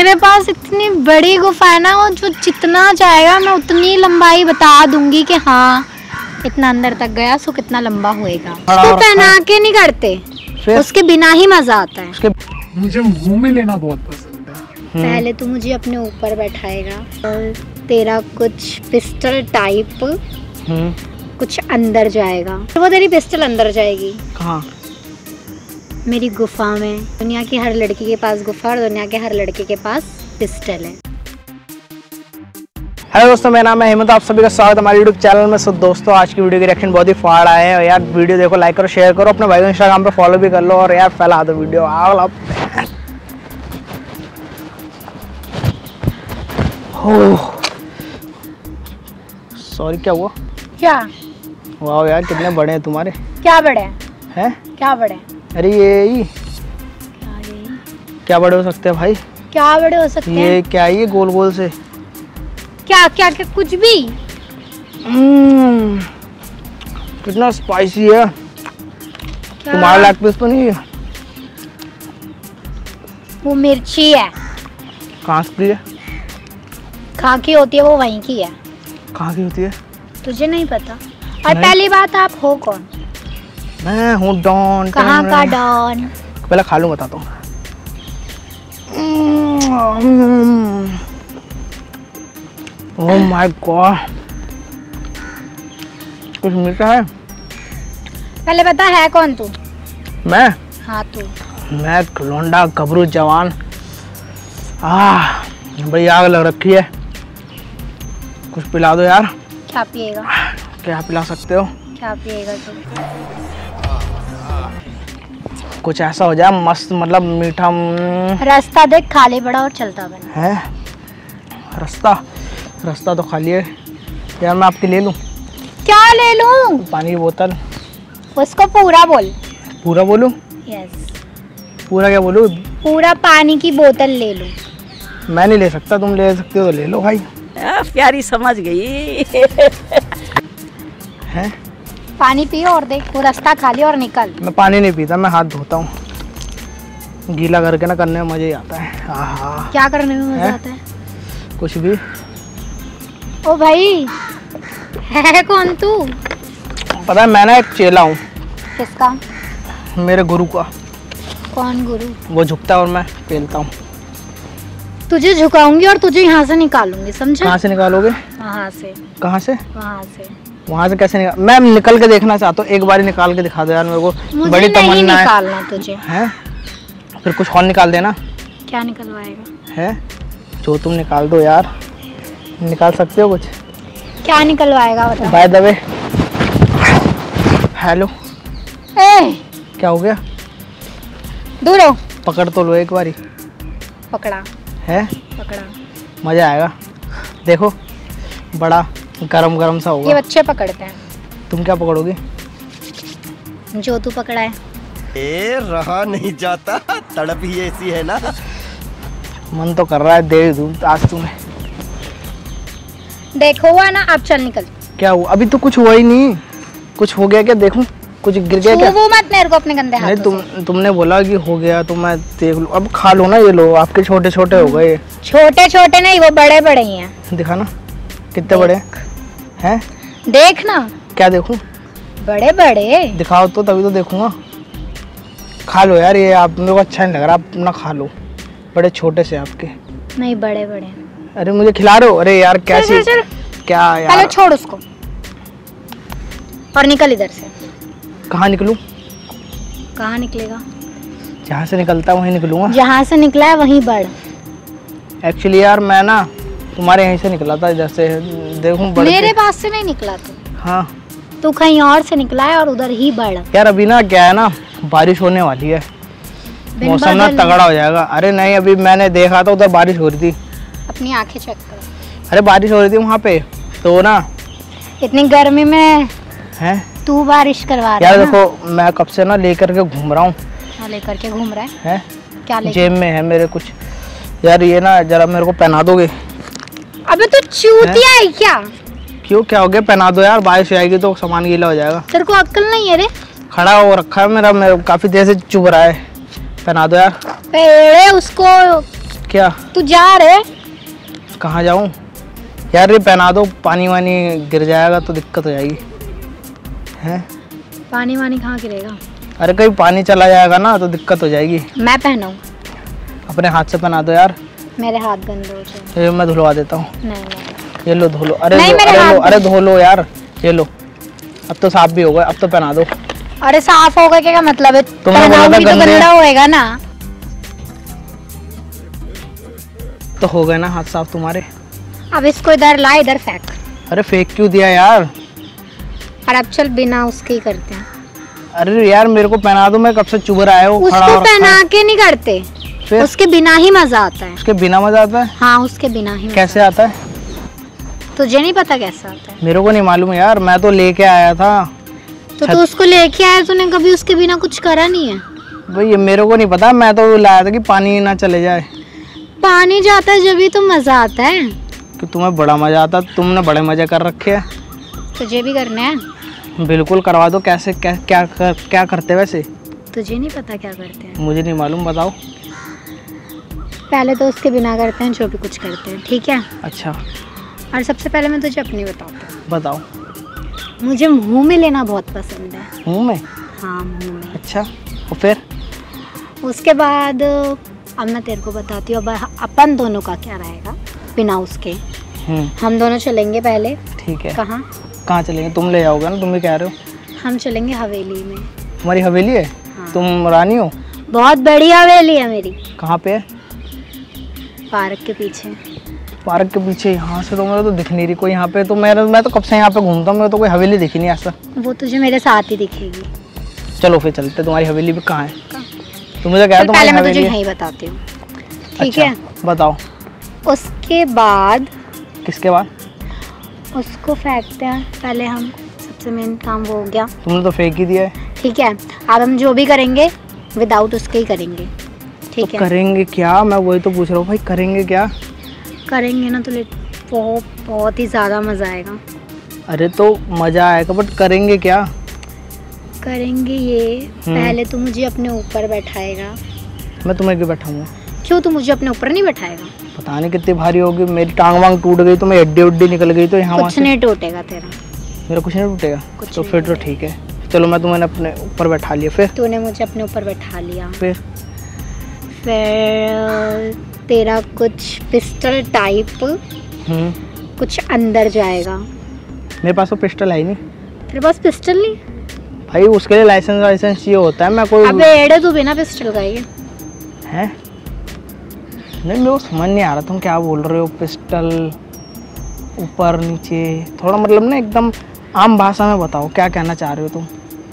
मेरे पास इतनी बड़ी गुफा है ना, वो जो जितना जाएगा मैं उतनी लंबाई बता दूंगी कि हाँ इतना अंदर तक गया, सो कितना लंबा होएगा। तो पहना के नहीं करते, उसके बिना ही मजा आता है। मुझे मुंह में लेना बहुत पसंद है। पहले तो मुझे अपने ऊपर बैठाएगा और तेरा कुछ पिस्टल टाइप कुछ अंदर जाएगा। वो तेरी पिस्टल अंदर जाएगी। कहाँ? मेरी गुफा में। दुनिया की हर लड़की के पास गुफा और दुनिया के हर लड़के के पास पिस्टल है। हेलो दोस्तों, मेरा नाम है हेमंत, आप सभी का स्वागत है हमारे यूट्यूब चैनल में। सो दोस्तों, आज की वीडियो की रिएक्शन बहुत ही फाड़ आए हैं। यार वीडियो देखो, लाइक करो, शेयर करो, अपने भाई को इंस्टाग्राम पे फॉलो भी कर लो और यार फैला दो वीडियो। आओ सॉरी, क्या हुआ? क्या? वाह यार, कितने बड़े हैं तुम्हारे। क्या बड़े हैं? क्या बड़े? अरे ये क्या बड़े हो सकते हैं भाई? क्या बड़े हो सकते हैं? ये क्या है? ये गोल गोल से क्या क्या क्या? कुछ भी। कितना स्पाइसी है। तुम्हारा लेग पीस तो नहीं है? वो मिर्ची है। कहाँ की है? कहाँ की होती है? वो वहीं की है। कहाँ की होती है? तुझे नहीं पता? और पहली बात, आप हो कौन? मैं हूँ डॉन। कहाँ का डॉन? पहले खा लूँ, बताता हूँ। ओह माय गॉड, कुछ मीठा है। पहले बता, है कौन तू? मैं? हाँ तू। मैं लौंडा गबरू जवान। बड़ी आग लग रखी है, कुछ पिला दो यार। क्या पिएगा? क्या पिला सकते हो? क्या पिएगा तू? कुछ ऐसा हो जाए मस्त, मतलब मीठा। रास्ता देख, खाली पड़ा और चलता बना है। रास्ता तो खाली है यार। मैं आपके ले लूं? क्या ले लूं? पानी की बोतल। उसको पूरा बोल। पूरा बोलूं? यस। पूरा क्या बोलूं? पूरा पानी की बोतल ले लूं। मैं नहीं ले सकता, तुम ले सकते हो तो ले लो भाई। प्यारी समझ गई। हैं? पानी पियो और देख, वो रास्ता खाली और निकल। मैं पानी नहीं पीता, मैं हाथ धोता हूँ। गीला करके ना करने में मजा ही आता है। आहा। क्या करने में मजा आता है? कुछ भी। ओ भाई, है कौन तू? पता है, मैं ना एक चेला हूँ। किसका? मेरे गुरु का। कौन गुरु? वो झुकता है और मैं पेलता हूँ। तुझे झुकाऊंगी और तुझे यहाँ से निकालूंगी, समझा? कहाँ से निकालोगे? वहाँ से। कहाँ से? वहाँ से। वहाँ से कैसे निकाल? मैं निकल के देखना चाहता हूँ, एक बार निकाल के दिखा दो यार मेरे को। मुझे बड़ी नहीं तमन्ना निकालना तुझे। है। फिर कुछ और निकाल देना। क्या निकलवाएगा? है जो तुम निकाल दो यार। निकाल सकते हो कुछ? क्या निकलवाएगा बता। By the way, hello. क्या हो गया? दूर हो। पकड़ तो लो एक बारी। पकड़ा है? पकड़ा। मजा आएगा। देखो, बड़ा गरम गरम सा होगा। ये बच्चे पकड़ते हैं। तुम क्या पकड़ोगे? जो तू पकड़ा है। रहा नहीं जाता, तड़प ही ऐसी है ना। मन तो कर रहा है दे दूं आज तुम्हें। देखो हुआ ना, अब चल निकल। क्या हुआ? अभी तो कुछ हुआ ही नहीं। कुछ हो गया क्या? देखूं कुछ गिर गया क्या? वो मत मेरे को अपने गंदे हाथों नहीं, तुमने बोला कि हो गया तो मैं देख लूं। अब खा लो ना, ये लो, आपके छोटे छोटे हो गए। छोटे छोटे नहीं, वो बड़े बड़े ही हैं। दिखा ना कितने बड़े हैं। देख ना। क्या देखूं? बड़े बड़े दिखाओ तो, तभी तो देखूंगा। खा लो यार, ये आप मेरे को अच्छा नहीं लग रहा, आप ना खा लो। बड़े छोटे से आपके। नहीं, बड़े बड़े। अरे मुझे खिला रहे हो? अरे यार कैसे? क्या यार? पहले छोड़ उसको और निकल इधर से। कहाँ निकलूं? कहाँ निकलेगा? जहाँ से निकलता है वहीं निकलूंगा। जहाँ से निकला है वहीं बढ़। एक्चुअली यार मैं ना तुम्हारे यहीं से निकला था, जैसे देखूं बढ़ मेरे पास से नहीं निकला तू। हाँ, तू कहीं और से निकला है और उधर ही बढ़। यार अभी ना क्या है ना, बारिश होने वाली है, मौसम ना तगड़ा हो जाएगा। अरे नहीं, अभी मैंने देखा था उधर बारिश हो रही थी। अपनी आंखें चेक कर। अरे बारिश हो रही थी वहाँ पे, तो ना इतनी गर्मी में है तू बारिश करवा रहा है। है यार देखो, मैं कब से ना लेकर के घूम रहा हूँ। क्या लेकर के घूम रहा है? क्या लेकर? जेब में है मेरे कुछ। यार ये ना जरा मेरे को पहना दोगे? अबे तू चूतिया है क्या? क्यों, क्या हो गया? पहना दो यार, बारिश आएगी तो सामान गीला हो जाएगा। तेरे को अक्ल नहीं है रे? खड़ा हो रखा है मेरा काफी देर से चुभ रहा है। पहना दो यार। पेड़े उसको क्या तू जा रहे? कहाँ जाऊँ यार, ये पहना दो, पानी वानी गिर जाएगा तो दिक्कत हो जाएगी। हैं? पानी वानी कहाँ गिरेगा? अरे कहीं पानी चला जाएगा ना तो दिक्कत हो जाएगी। मैं पहनाऊँ? अपने हाथ से पहना दो यार। मेरे हाथ गंदे हो जाए। ये मैं धुलवा देता हूँ। नहीं ये लो धो लो। अरे नहीं, लो, मेरे अरे हाथ लो, अरे धो लो यार। ये लो, अब तो साफ भी हो गए, अब तो पहना दो। अरे साफ होगा क्या मतलब है? तुमने बोला था पहनाऊंगी तो गंदे गंदा होएगा ना। तो हो गए ना हाथ साफ तुम्हारे। अब इसको इधर ला, इधर फेंक। अरे फेंक क्यों दिया यार? और अब चल बिना उसके ही करते हैं। अरे यार मेरे को पहना दो, मैं कब से चुभ रहा है वो खड़ा उसको हो रखा पहना है। के नहीं करते, फिर? उसके बिना ही मजा आता है। उसके बिना मजा आता है? हाँ, उसके बिना ही। कैसे आता है? तुझे नहीं पता कैसा आता है? मेरे को नहीं मालूम यार, मैं तो लेके आया था। तो तू उसको लेके आया, तूने कभी उसके बिना कुछ करा नहीं है? भाई ये मेरे को नहीं पता, मैं तो लाया था कि पानी ना चले जाए। पानी जाता है जब भी तो मजा आता है। कि तुम्हें बड़ा मजा आता, तुमने बड़े मजे कर रखे हैं। तुझे भी करना है? बिल्कुल करवा दो। कैसे क्या करते वैसे? तुझे नहीं पता क्या करते हैं? मुझे नहीं मालूम, बताओ। पहले तो उसके बिना करते हैं जो भी कुछ करते हैं, ठीक है? अच्छा और सबसे पहले मैं तुझे अपनी बताता हूँ। बताओ। मुझे मुंह में लेना बहुत पसंद है। मुंह में? हाँ, मुंह में। अच्छा, और फिर? उसके बाद अब मैं तेरे को बताती हूँ अब अपन दोनों का क्या रहेगा बिना उसके। हम दोनों चलेंगे पहले। ठीक है। कहाँ चलेंगे? तुम ले जाओगे ना, तुम भी कह रहे हो। हम चलेंगे हवेली में। तुम्हारी हवेली है? हाँ। तुम रानी हो? बहुत बड़ी हवेली है मेरी। कहाँ पे है? पार्क के पीछे। पार्क के पीछे? यहाँ से तो मेरे तो दिख नहीं रही कोई यहाँ पे। तो मैं तो कब से यहाँ पे घूमता हूँ, मेरे तो कोई हवेली दिखी नहीं ऐसा। वो तुझे मेरे साथ ही दिखेगी। चलो फिर चलते। तुम्हारी हवेली भी कहाँ है? तुम मुझे कह पहले मैं तुझे यही बताती हूँ, ठीक है? बताओ। उसके बाद? किसके बाद? उसको फेंकते हैं पहले हम, सबसे मेन काम वो हो गया। तुमने तो फेंक ही दिया है। ठीक है, अब हम जो भी करेंगे विदाउट उसके ही करेंगे, ठीक है? करेंगे क्या? मैं वही तो पूछ रहा हूँ भाई, करेंगे क्या? करेंगे ना तो बहुत ही ज़्यादा मज़ा आएगा। अरे तो मज़ा आएगा, बट करेंगे क्या? करेंगे ये, पहले तो मुझे अपने ऊपर बैठाएगा। मैं तुम्हें क्यों बैठाऊंगा? क्यों, तू मुझे अपने ऊपर नहीं बैठाएगा? पता नहीं कितनी भारी होगी, मेरी टांग वांग टूट गई तो मैं हड्डी उड्डी निकल गई तो यहाँ कुछ नहीं टूटेगा तेरा। मेरा कुछ नहीं टूटेगा? तो फिर तो ठीक है, चलो मैं तुम्हें अपने ऊपर बैठा लिया। फिर? तूने मुझे अपने ऊपर बैठा लिया, फिर तेरा कुछ पिस्टल टाइप कुछ अंदर जाएगा। मेरे पास तो पिस्टल है ही नहीं। तेरे पास पिस्टल नहीं? भाई उसके लिए लाइसेंस चाहिए होता है। मैं कोई अबे एड़े तू बिना पिस्टल का ही है? नहीं, मेरे को समझ नहीं आ रहा तुम क्या बोल रहे हो। पिस्टल ऊपर नीचे, थोड़ा मतलब ना एकदम आम भाषा में बताओ क्या कहना चाह रहे हो तुम।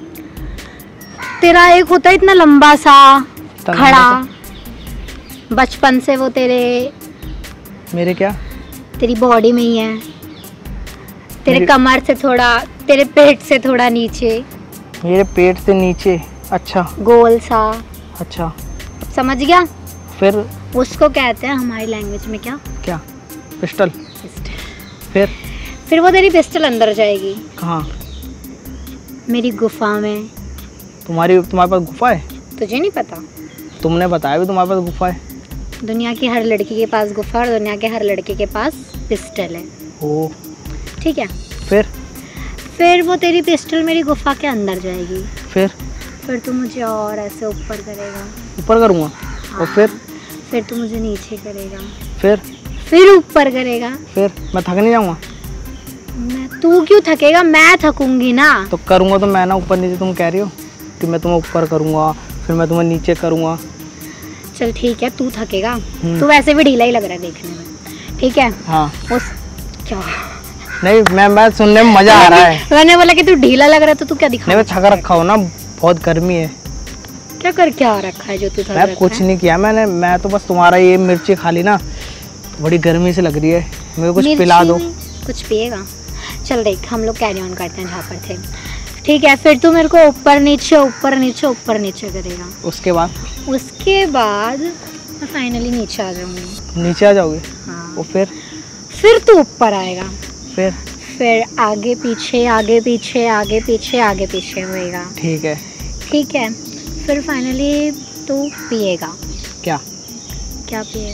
तेरा एक होता है इतना लंबा सा खड़ा, बचपन से वो मेरे क्या? तेरी बॉडी में ही है, तेरे कमर से थोड़ा, तेरे पेट से थोड़ा नीचे। मेरे पेट से नीचे? अच्छा, गोल सा। अच्छा, समझ गया? फिर? उसको कहते हैं हमारी लैंग्वेज में क्या? पिस्टल। फिर वो तेरी पिस्टल अंदर जाएगी। कहाँ? मेरी गुफा में। तुम्हारे पास गुफा है? तुझे नहीं पता? तुमने बताया भी तुम्हारे पास गुफा है। दुनिया की हर लड़की के पास गुफा और दुनिया के हर लड़के के पास पिस्टल है। ओ, ठीक है। फिर वो तेरी पिस्टल मेरी गुफा के अंदर जाएगी। फिर तू मुझे और ऐसे ऊपर करेगा। ऊपर करूँगा? हाँ। और फिर तू मुझे नीचे करेगा। फिर ऊपर करेगा। फिर मैं थक नहीं जाऊँगा? तू क्यों थकेगा, मैं थकूंगी ना। तो करूँगा तो मैं ना ऊपर नीचे। तुम कह रही हो कि मैं तुम्हें ऊपर करूँगा फिर मैं तुम्हें नीचे करूँगा। चल ठीक है, तू थकेगा। तू वैसे भी ढीला ही लग रहा है देखने में, ठीक है? हाँ। क्या? नहीं, मैं सुनने में मजा आ रहा है। मैंने बोला कि तू ढीला लग रहा है तो तू क्या दिखा? नहीं, मैं थका रखा हूँ ना, बहुत गर्मी है। क्या कर क्या रखा है जो तू थका? मैं कुछ नहीं किया मैं तो बस तुम्हारा ये मिर्ची खा ली ना, बड़ी गर्मी से लग रही है, मेरे को कुछ पिला दो। कुछ पिएगा? चल देख, हम लोग कैरी ऑन करते हैं जहाँ पर थे, ठीक है? फिर तू मेरे को ऊपर नीचे ऊपर नीचे ऊपर नीचे करेगा। उसके बाद मैं फाइनली नीचे आ जाऊंगी। नीचे आ जाओगे? हाँ। और फिर तू ऊपर आएगा। फिर आगे पीछे आगे पीछे आगे पीछे आगे पीछे होएगा। ठीक है। फिर फाइनली तू पिएगा। क्या पिएगा?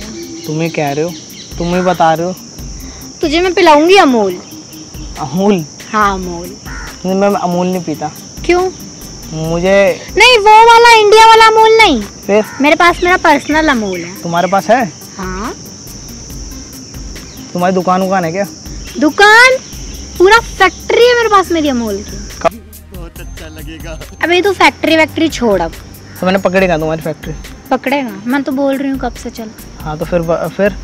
तुम ही कह रहे हो, तुम ही बता रहे हो। तुझे मैं पिलाऊंगी अमूल। अमूल? हाँ अमूल। नहीं, मैं अमूल नहीं पीता। क्यों? मुझे नहीं, वो वाला इंडिया वाला अमूल नहीं। फिर? मेरे पास मेरा पर्सनल अमूल है। तुम्हारे पास है? हाँ। तुम्हारी दुकान है क्या? दुकान? पूरा फैक्ट्री है मेरे पास मेरी अमूल की। बहुत अच्छा लगेगा। अबे तू फैक्ट्री वैक्ट्री छोड़ अब। तो मैंने पकड़ेगा तुम्हारी फैक्ट्री? पकड़ेगा? मैं तो बोल रही हूँ कब से चल। हाँ तो फिर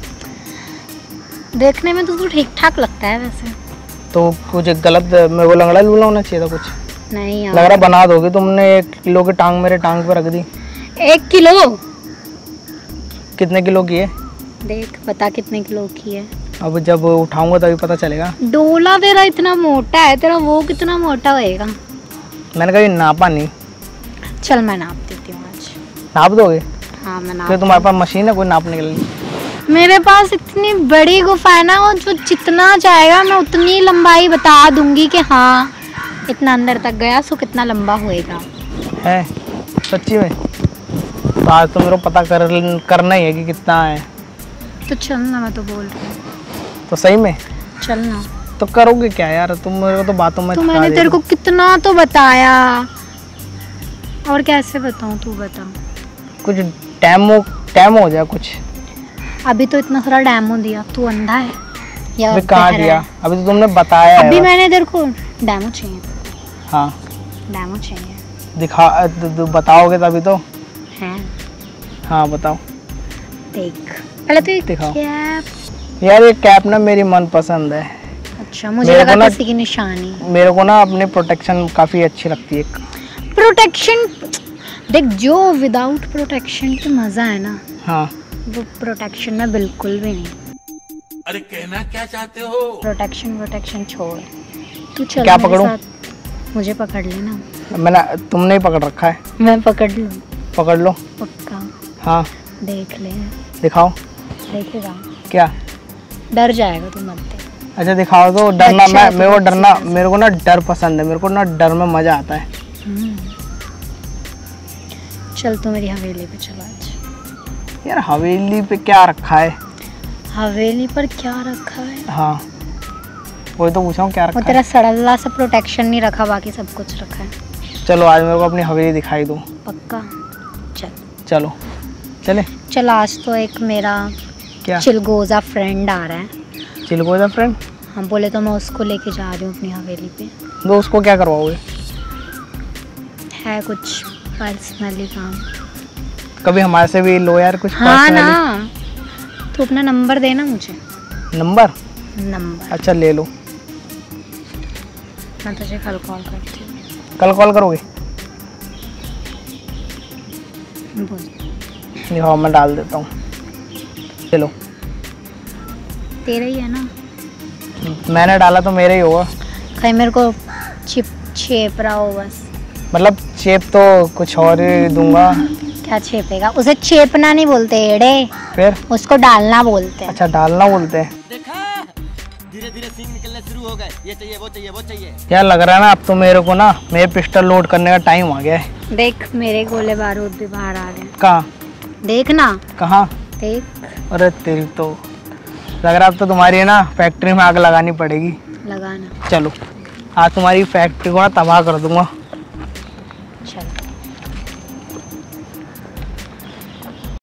देखने में तो तू ठीक ठाक लगता है वैसे। तो कुछ गलत मेरे को लंगड़ा लूला होना चाहिए था कुछ। नहीं लग रहा बना दोगे तुमने। 1 किलो की टांग मेरे टांग पे रख दी। 1 किलो? कितने किलो की है? देख बता कितने किलो की है। अब जब उठाऊंगा तभी पता चलेगा। डोला तेरा इतना मोटा है, तेरा वो कितना मोटा होएगा? मैंने कभी नापा नहीं। चल मैं नाप देती हूँ आज। नाप दोगे? हाँ मैं फिर नाप। तुम्हारे पास मशीन है कोई नापने के लिए? मेरे पास इतनी बड़ी गुफा है ना, वो जो जितना जाएगा मैं उतनी लंबाई बता दूंगी कि हाँ इतना अंदर तक गया, सो कितना लंबा होएगा। है सच्ची में? तो आज तो मेरे को पता करना ही है कि कितना है। तो चल ना, मैं तो बोल रही हूँ। तो सही में? चल ना। तो करोगे क्या यार तुम? मेरे को तो बातों में तो थका मैंने दे तेरे रही। को कितना तो बताया, और कैसे बताऊँ तू बता। कुछ टाइम हो जाए कुछ। अभी तो इतना सारा डेमो दिया, तू अंधा है या अभी कहाँ बहरा दिया? है? अभी तो तुमने बताया है अभी बस। मैंने तेरे को डेमो चाहिए। हाँ डेमो चाहिए दिखा बताओगे तभी तो। है। हाँ बताओ। देख पहले तो ये दिखाओ। कैप। यार ये कैप ना मेरी मन पसंद है। अच्छा, मुझे मेरे लगा को ना- किसी की निशानी। मेरे को ना अपनी प्रोटेक्शन काफी अच्छी लगती है। प्रोटेक्शन देख, जो विदाउट प्रोटेक्शन की मजा है ना, हाँ वो प्रोटेक्शन में बिल्कुल भी नहीं। अरे कहना क्या चाहते हो? प्रोटेक्शन छोड़, तू चल क्या मेरे पकड़ूं? साथ। मुझे पकड़ लेना। मैंने तुमने ही पकड़ रखा है। मैं पकड़ लूँ? पकड़ लो। पक्का? हाँ देख ले। दिखाओ। देखेगा? क्या? डर जाएगा तू मत देख। अच्छा दिखाओ तो। डरना अच्छा, मैं तो मेरे को मत डरना सीखा। मेरे को ना डर पसंद है। मेरे को ना डर में मजा आता है। चल तू मेरी हवेली पे चला आज। यार हवेली पे क्या रखा है? हवेली पर क्या रखा है? हाँ वही तो पूछा हूँ क्या वो रखा तेरा है। सड़ल्ला सा प्रोटेक्शन नहीं रखा, बाकी सब कुछ रखा है। चलो आज मेरे को अपनी हवेली दिखाई दो। पक्का? चल चलो चले। चल। आज तो एक मेरा क्या? चिलगोजा फ्रेंड आ रहा है। चिलगोजा फ्रेंड? हम बोले तो मैं उसको लेके जा रही हूँ अपनी हवेली पे। तो उसको क्या करवाओगे? है कुछ पर्सनली काम। कभी हमारे से भी लो यार कुछ हाँ personally। ना, तू अपना नंबर देना मुझे। नंबर? नंबर अच्छा ले लो। मैं तुझे कल कॉल करती हूँ। कल कॉल करोगे? बोल। दिखाओ मैं डाल देता हूँ। चलो। तेरा ही है ना? मैंने डाला तो मेरा ही होगा। कहीं मेरे को छेप रहा हो बस। मतलब चेप तो कुछ और ही दूंगा। क्या छेपेगा? उसे छेपना नहीं बोलते एड़े, फिर? उसको डालना बोलते हैं। अच्छा डालना बोलते हैं। देखा, धीरे धीरे सीन निकलने शुरू हो गए। ये चाहिए वो चाहिए वो चाहिए। यार लग रहा है ना अब तो मेरे को ना मेरे पिस्टल लोड करने का टाइम आ गया है। देख मेरे गोले बारूद भी बाहर आ गए। कहाँ? देखना। कहाँ? देख। अरे तेरी तो लग रहा है अब तो तुम्हारी है ना फैक्ट्री में आग लगानी पड़ेगी। लगाना। चलो आज तुम्हारी फैक्ट्री को ना तबाह कर दूंगा। चल।